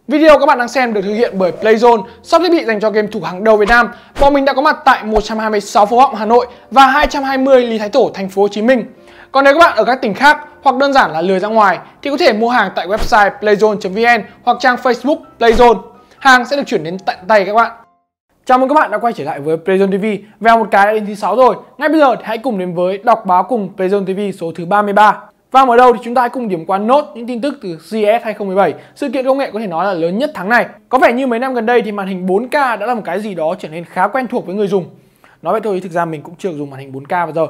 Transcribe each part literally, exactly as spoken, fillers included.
Video các bạn đang xem được thực hiện bởi Playzone, shop thiết bị dành cho game thủ hàng đầu Việt Nam. Bọn mình đã có mặt tại một trăm hai mươi sáu Phố Họng Hà Nội và hai trăm hai mươi Lý Thái Tổ thành phố Hồ Chí Minh. Còn nếu các bạn ở các tỉnh khác hoặc đơn giản là lười ra ngoài thì có thể mua hàng tại website playzone chấm vn hoặc trang Facebook Playzone. Hàng sẽ được chuyển đến tận tay các bạn. Chào mừng các bạn đã quay trở lại với Playzone ti vi. Và một cái đã đến thứ sáu rồi. Ngay bây giờ thì hãy cùng đến với đọc báo cùng Playzone ti vi số thứ ba mươi ba. Và mở đầu thì chúng ta hãy cùng điểm qua nốt những tin tức từ xê e ét hai không một bảy, sự kiện công nghệ có thể nói là lớn nhất tháng này. Có vẻ như mấy năm gần đây thì màn hình bốn K đã là một cái gì đó trở nên khá quen thuộc với người dùng. Nói vậy thôi, thực ra mình cũng chưa dùng màn hình bốn K bao giờ.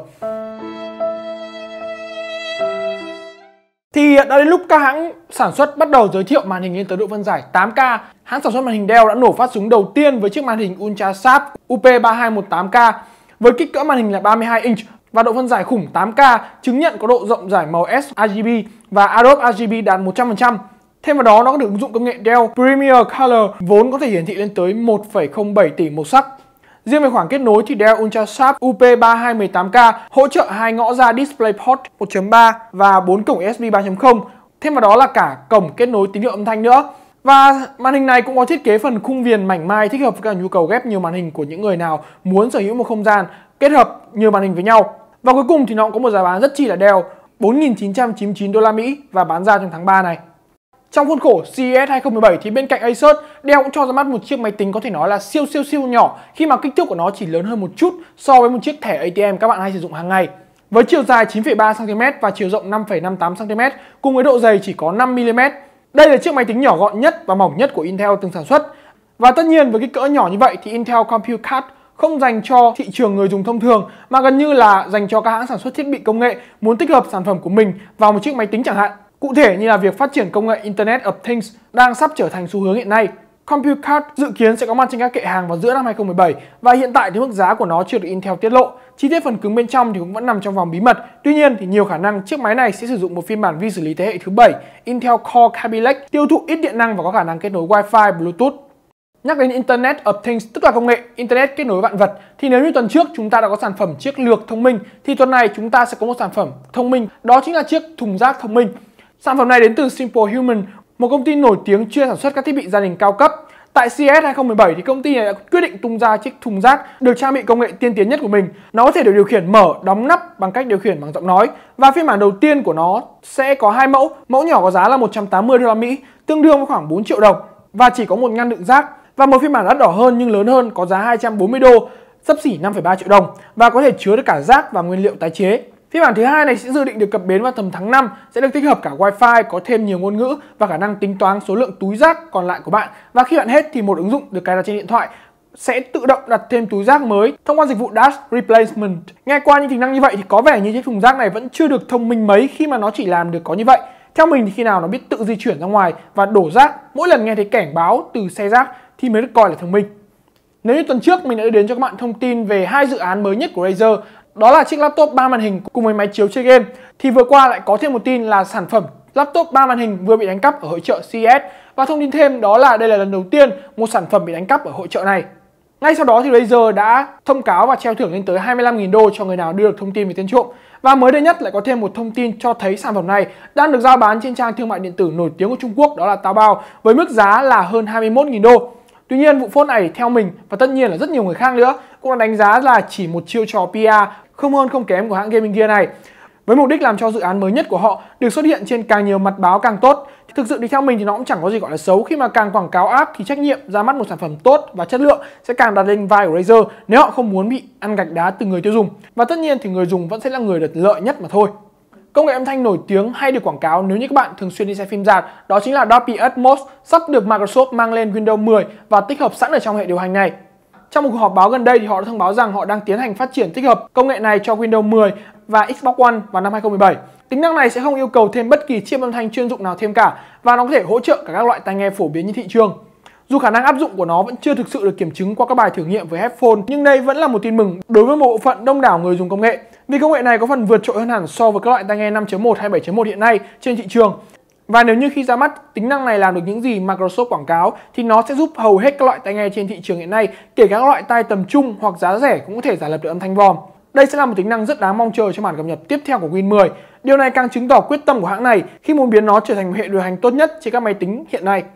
Thì đã đến lúc các hãng sản xuất bắt đầu giới thiệu màn hình lên tới độ phân giải tám K. Hãng sản xuất màn hình Dell đã nổ phát súng đầu tiên với chiếc màn hình Ultra Sharp U P ba hai một tám K với kích cỡ màn hình là ba mươi hai inch và độ phân giải khủng tám K, chứng nhận có độ rộng rải màu S R G B và Adobe R G B đạt một trăm phần trăm. Thêm vào đó, nó còn được ứng dụng công nghệ Dell Premier Color vốn có thể hiển thị lên tới một phẩy không bảy tỷ màu sắc. Riêng về khoảng kết nối thì Dell Ultra Sharp U P ba hai một tám K hỗ trợ hai ngõ ra DisplayPort một chấm ba và bốn cổng U S B ba chấm không. Thêm vào đó là cả cổng kết nối tín hiệu âm thanh nữa. Và màn hình này cũng có thiết kế phần khung viền mảnh mai thích hợp với cả nhu cầu ghép nhiều màn hình của những người nào muốn sở hữu một không gian kết hợp nhiều màn hình với nhau. Và cuối cùng thì nó cũng có một giá bán rất chi là đeo, bốn nghìn chín trăm chín mươi chín đô la Mỹ và bán ra trong tháng ba này. Trong khuôn khổ xê e ét hai không một bảy thì bên cạnh Asus, Dell cũng cho ra mắt một chiếc máy tính có thể nói là siêu siêu siêu nhỏ khi mà kích thước của nó chỉ lớn hơn một chút so với một chiếc thẻ A T M các bạn hay sử dụng hàng ngày. Với chiều dài chín phẩy ba xăng ti mét và chiều rộng năm phẩy năm mươi tám xăng ti mét cùng với độ dày chỉ có năm mi li mét. Đây là chiếc máy tính nhỏ gọn nhất và mỏng nhất của Intel từng sản xuất. Và tất nhiên với kích cỡ nhỏ như vậy thì Intel Compute Card không dành cho thị trường người dùng thông thường mà gần như là dành cho các hãng sản xuất thiết bị công nghệ muốn tích hợp sản phẩm của mình vào một chiếc máy tính chẳng hạn. Cụ thể như là việc phát triển công nghệ Internet of Things đang sắp trở thành xu hướng hiện nay. Compute Card dự kiến sẽ có mặt trên các kệ hàng vào giữa năm hai không một bảy và hiện tại thì mức giá của nó chưa được Intel tiết lộ. Chi tiết phần cứng bên trong thì cũng vẫn nằm trong vòng bí mật. Tuy nhiên thì nhiều khả năng chiếc máy này sẽ sử dụng một phiên bản vi xử lý thế hệ thứ bảy Intel Core Kaby Lake, tiêu thụ ít điện năng và có khả năng kết nối Wi-Fi, Bluetooth. Nhắc đến Internet of Things, tức là công nghệ Internet kết nối vạn vật, thì nếu như tuần trước chúng ta đã có sản phẩm chiếc lược thông minh, thì tuần này chúng ta sẽ có một sản phẩm thông minh, đó chính là chiếc thùng rác thông minh. Sản phẩm này đến từ Simple Human, một công ty nổi tiếng chuyên sản xuất các thiết bị gia đình cao cấp. Tại xê e ét hai không một bảy thì công ty này đã quyết định tung ra chiếc thùng rác được trang bị công nghệ tiên tiến nhất của mình. Nó có thể được điều khiển mở, đóng nắp bằng cách điều khiển bằng giọng nói. Và phiên bản đầu tiên của nó sẽ có hai mẫu. Mẫu nhỏ có giá là một trăm tám mươi đô la Mỹ, tương đương với khoảng bốn triệu đồng và chỉ có một ngăn đựng rác. Và một phiên bản đắt đỏ hơn nhưng lớn hơn có giá hai trăm bốn mươi đô, xấp xỉ năm phẩy ba triệu đồng và có thể chứa được cả rác và nguyên liệu tái chế. Phiên bản thứ hai này sẽ dự định được cập bến vào tầm tháng năm, sẽ được tích hợp cả Wi-Fi, có thêm nhiều ngôn ngữ và khả năng tính toán số lượng túi rác còn lại của bạn. Và khi bạn hết thì một ứng dụng được cài đặt trên điện thoại sẽ tự động đặt thêm túi rác mới thông qua dịch vụ Dash Replacement. Nghe qua những tính năng như vậy thì có vẻ như chiếc thùng rác này vẫn chưa được thông minh mấy khi mà nó chỉ làm được có như vậy. Theo mình thì khi nào nó biết tự di chuyển ra ngoài và đổ rác mỗi lần nghe thấy cảnh báo từ xe rác thì mới được coi là thông minh. Nếu như tuần trước mình đã đưa đến cho các bạn thông tin về hai dự án mới nhất của Razer, đó là chiếc laptop ba màn hình cùng với máy chiếu chơi game, thì vừa qua lại có thêm một tin là sản phẩm laptop ba màn hình vừa bị đánh cắp ở hội chợ xê e ét. Và thông tin thêm đó là đây là lần đầu tiên một sản phẩm bị đánh cắp ở hội chợ này. Ngay sau đó thì Razer đã thông cáo và treo thưởng lên tới hai mươi lăm nghìn đô cho người nào đưa được thông tin về tên trộm. Và mới đây nhất lại có thêm một thông tin cho thấy sản phẩm này đang được giao bán trên trang thương mại điện tử nổi tiếng của Trung Quốc, đó là Taobao, với mức giá là hơn hai mươi mốt nghìn đô. Tuy nhiên vụ phốt này theo mình và tất nhiên là rất nhiều người khác nữa cũng đã đánh giá là chỉ một chiêu trò pê e không hơn không kém của hãng gaming gear này, với mục đích làm cho dự án mới nhất của họ được xuất hiện trên càng nhiều mặt báo càng tốt. Thực sự thì theo mình thì nó cũng chẳng có gì gọi là xấu, khi mà càng quảng cáo ác thì trách nhiệm ra mắt một sản phẩm tốt và chất lượng sẽ càng đặt lên vai của Razer nếu họ không muốn bị ăn gạch đá từ người tiêu dùng. Và tất nhiên thì người dùng vẫn sẽ là người được lợi nhất mà thôi. Công nghệ âm thanh nổi tiếng hay được quảng cáo nếu như các bạn thường xuyên đi xem phim rạp, đó chính là Dolby Atmos, sắp được Microsoft mang lên Windows mười và tích hợp sẵn ở trong hệ điều hành này. Trong một cuộc họp báo gần đây thì họ đã thông báo rằng họ đang tiến hành phát triển tích hợp công nghệ này cho Windows mười và Xbox One vào năm hai không một bảy. Tính năng này sẽ không yêu cầu thêm bất kỳ chip âm thanh chuyên dụng nào thêm cả và nó có thể hỗ trợ cả các loại tai nghe phổ biến trên thị trường. Dù khả năng áp dụng của nó vẫn chưa thực sự được kiểm chứng qua các bài thử nghiệm với headphone, nhưng đây vẫn là một tin mừng đối với một bộ phận đông đảo người dùng công nghệ, vì công nghệ này có phần vượt trội hơn hẳn so với các loại tai nghe năm chấm một hay bảy chấm một hiện nay trên thị trường. Và nếu như khi ra mắt tính năng này làm được những gì Microsoft quảng cáo thì nó sẽ giúp hầu hết các loại tai nghe trên thị trường hiện nay, kể cả các loại tai tầm trung hoặc giá rẻ cũng có thể giả lập được âm thanh vòm. Đây sẽ là một tính năng rất đáng mong chờ cho bản cập nhật tiếp theo của Win mười. Điều này càng chứng tỏ quyết tâm của hãng này khi muốn biến nó trở thành một hệ điều hành tốt nhất trên các máy tính hiện nay.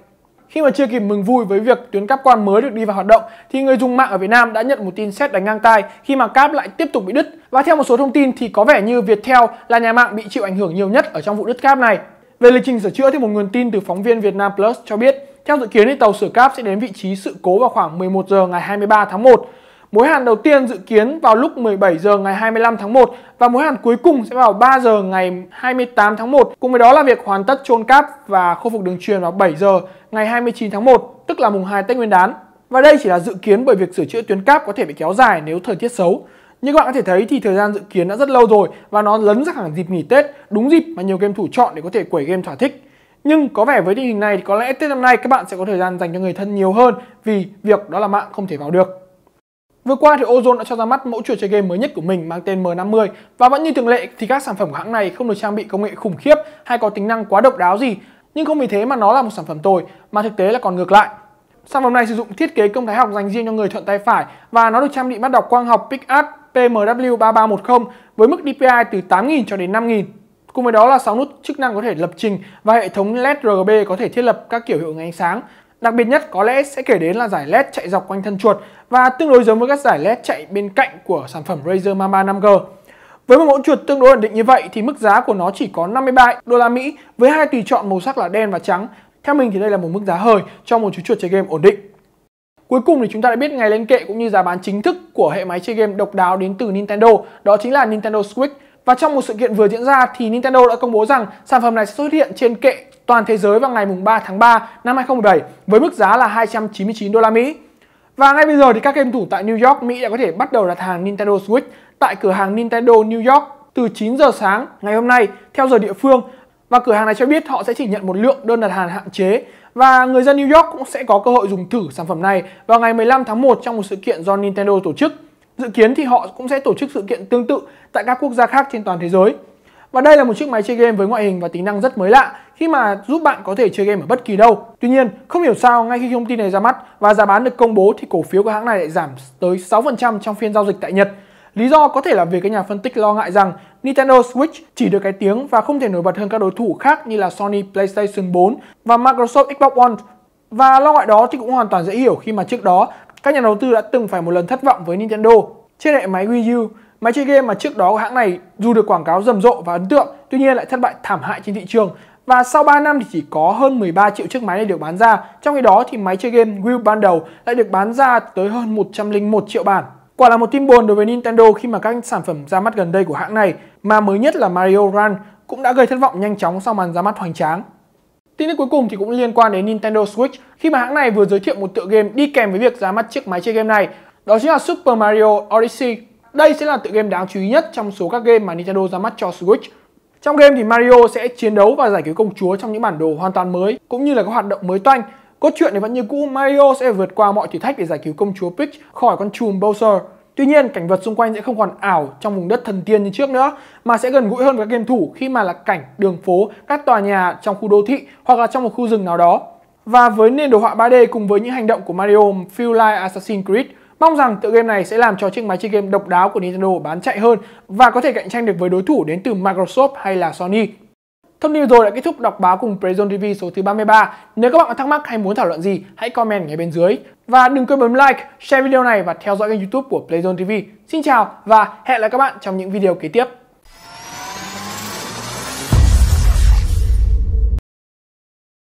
Khi mà chưa kịp mừng vui với việc tuyến cáp quang mới được đi vào hoạt động thì người dùng mạng ở Việt Nam đã nhận một tin sét đánh ngang tai khi mà cáp lại tiếp tục bị đứt. Và theo một số thông tin thì có vẻ như Viettel là nhà mạng bị chịu ảnh hưởng nhiều nhất ở trong vụ đứt cáp này. Về lịch trình sửa chữa thì một nguồn tin từ phóng viên Vietnam Plus cho biết, theo dự kiến thì tàu sửa cáp sẽ đến vị trí sự cố vào khoảng mười một giờ ngày hai mươi ba tháng một. Mối hàn đầu tiên dự kiến vào lúc mười bảy giờ ngày hai mươi lăm tháng một và mối hàn cuối cùng sẽ vào ba giờ ngày hai mươi tám tháng một. Cùng với đó là việc hoàn tất chôn cáp và khôi phục đường truyền vào bảy giờ ngày hai mươi chín tháng một, tức là mùng hai Tết Nguyên đán. Và đây chỉ là dự kiến bởi việc sửa chữa tuyến cáp có thể bị kéo dài nếu thời tiết xấu. Như các bạn có thể thấy thì thời gian dự kiến đã rất lâu rồi và nó lấn ra hẳn dịp nghỉ Tết, đúng dịp mà nhiều game thủ chọn để có thể quẩy game thỏa thích. Nhưng có vẻ với tình hình này thì có lẽ Tết năm nay các bạn sẽ có thời gian dành cho người thân nhiều hơn vì việc đó là mạng không thể vào được. Vừa qua thì Ozone đã cho ra mắt mẫu chuột chơi game mới nhất của mình mang tên M năm mươi và vẫn như thường lệ thì các sản phẩm của hãng này không được trang bị công nghệ khủng khiếp hay có tính năng quá độc đáo gì, nhưng không vì thế mà nó là một sản phẩm tồi, mà thực tế là còn ngược lại. Sản phẩm này sử dụng thiết kế công thái học dành riêng cho người thuận tay phải và nó được trang bị mắt đọc quang học PicArt P M W ba ba một không với mức D P I từ tám nghìn cho đến năm nghìn. Cùng với đó là sáu nút chức năng có thể lập trình và hệ thống led R G B có thể thiết lập các kiểu hiệu ứng ánh sáng. Đặc biệt nhất có lẽ sẽ kể đến là giải led chạy dọc quanh thân chuột và tương đối giống với các giải led chạy bên cạnh của sản phẩm Razer Mamba năm G. Với một mẫu chuột tương đối ổn định như vậy thì mức giá của nó chỉ có năm mươi ba đô la Mỹ với hai tùy chọn màu sắc là đen và trắng. Theo mình thì đây là một mức giá hời cho một chú chuột chơi game ổn định. Cuối cùng thì chúng ta đã biết ngày lên kệ cũng như giá bán chính thức của hệ máy chơi game độc đáo đến từ Nintendo, đó chính là Nintendo Switch. Và trong một sự kiện vừa diễn ra thì Nintendo đã công bố rằng sản phẩm này sẽ xuất hiện trên kệ toàn thế giới vào ngày ba tháng ba năm hai không một bảy với mức giá là hai trăm chín mươi chín đô la Mỹ. Và ngay bây giờ thì các game thủ tại New York, Mỹ đã có thể bắt đầu đặt hàng Nintendo Switch tại cửa hàng Nintendo New York từ chín giờ sáng ngày hôm nay theo giờ địa phương. Và cửa hàng này cho biết họ sẽ chỉ nhận một lượng đơn đặt hàng hạn chế và người dân New York cũng sẽ có cơ hội dùng thử sản phẩm này vào ngày mười lăm tháng một trong một sự kiện do Nintendo tổ chức. Dự kiến thì họ cũng sẽ tổ chức sự kiện tương tự tại các quốc gia khác trên toàn thế giới. Và đây là một chiếc máy chơi game với ngoại hình và tính năng rất mới lạ khi mà giúp bạn có thể chơi game ở bất kỳ đâu. Tuy nhiên, không hiểu sao ngay khi thông tin này ra mắt và giá bán được công bố thì cổ phiếu của hãng này lại giảm tới sáu phần trăm trong phiên giao dịch tại Nhật. Lý do có thể là vì các nhà phân tích lo ngại rằng Nintendo Switch chỉ được cái tiếng và không thể nổi bật hơn các đối thủ khác như là Sony PlayStation bốn và Microsoft Xbox One. Và lo ngại đó thì cũng hoàn toàn dễ hiểu khi mà trước đó các nhà đầu tư đã từng phải một lần thất vọng với Nintendo. Trên hệ máy Wii U, máy chơi game mà trước đó của hãng này dù được quảng cáo rầm rộ và ấn tượng, tuy nhiên lại thất bại thảm hại trên thị trường. Và sau ba năm thì chỉ có hơn mười ba triệu chiếc máy này được bán ra, trong khi đó thì máy chơi game Wii U ban đầu lại được bán ra tới hơn một trăm lẻ một triệu bản. Quả là một tin buồn đối với Nintendo khi mà các sản phẩm ra mắt gần đây của hãng này, mà mới nhất là Mario Run, cũng đã gây thất vọng nhanh chóng sau màn ra mắt hoành tráng. Tin tức cuối cùng thì cũng liên quan đến Nintendo Switch khi mà hãng này vừa giới thiệu một tựa game đi kèm với việc ra mắt chiếc máy chơi game này, đó chính là Super Mario Odyssey. Đây sẽ là tựa game đáng chú ý nhất trong số các game mà Nintendo ra mắt cho Switch. Trong game thì Mario sẽ chiến đấu và giải cứu công chúa trong những bản đồ hoàn toàn mới cũng như là các hoạt động mới toanh. Cốt truyện thì vẫn như cũ, Mario sẽ vượt qua mọi thử thách để giải cứu công chúa Peach khỏi con trùm Bowser. Tuy nhiên, cảnh vật xung quanh sẽ không còn ảo trong vùng đất thần tiên như trước nữa, mà sẽ gần gũi hơn với các game thủ khi mà là cảnh đường phố, các tòa nhà trong khu đô thị hoặc là trong một khu rừng nào đó. Và với nền đồ họa ba D cùng với những hành động của Mario feel like Assassin's Creed, mong rằng tựa game này sẽ làm cho chiếc máy chơi game độc đáo của Nintendo bán chạy hơn và có thể cạnh tranh được với đối thủ đến từ Microsoft hay là Sony. Thông tin vừa rồi đã kết thúc đọc báo cùng Playzone ti vi số thứ ba mươi ba. Nếu các bạn có thắc mắc hay muốn thảo luận gì, hãy comment ngay bên dưới. Và đừng quên bấm like, share video này và theo dõi kênh YouTube của Playzone ti vi. Xin chào và hẹn gặp lại các bạn trong những video kế tiếp.